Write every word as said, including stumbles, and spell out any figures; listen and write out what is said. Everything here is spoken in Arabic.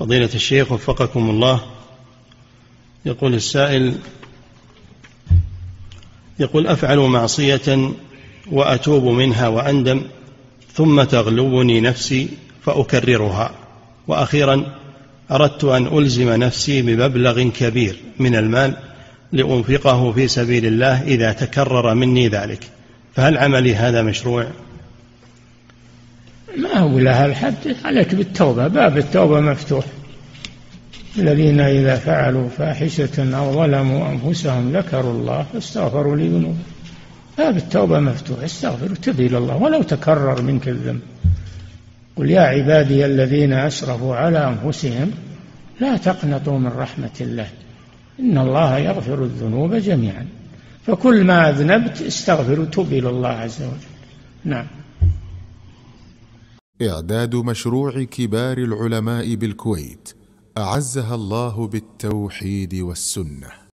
فضيلة الشيخ وفقكم الله، يقول السائل، يقول أفعل معصية وأتوب منها وأندم، ثم تغلبني نفسي فأكررها، وأخيرا أردت أن ألزم نفسي بمبلغ كبير من المال لأنفقه في سبيل الله إذا تكرر مني ذلك، فهل عملي هذا مشروع؟ ما هو لها الحد، عليك بالتوبة، باب التوبة مفتوح. الذين إذا فعلوا فاحشة أو ظلموا أنفسهم ذكروا الله فاستغفروا لذنوبهم، باب التوبة مفتوح، استغفر وتب إلى الله ولو تكرر منك الذنب. قل يا عبادي الذين أسرفوا على أنفسهم لا تقنطوا من رحمة الله إن الله يغفر الذنوب جميعا، فكل ما أذنبت استغفر وتب إلى الله عز وجل. نعم. إعداد مشروع كبار العلماء بالكويت أعزها الله بالتوحيد والسنة.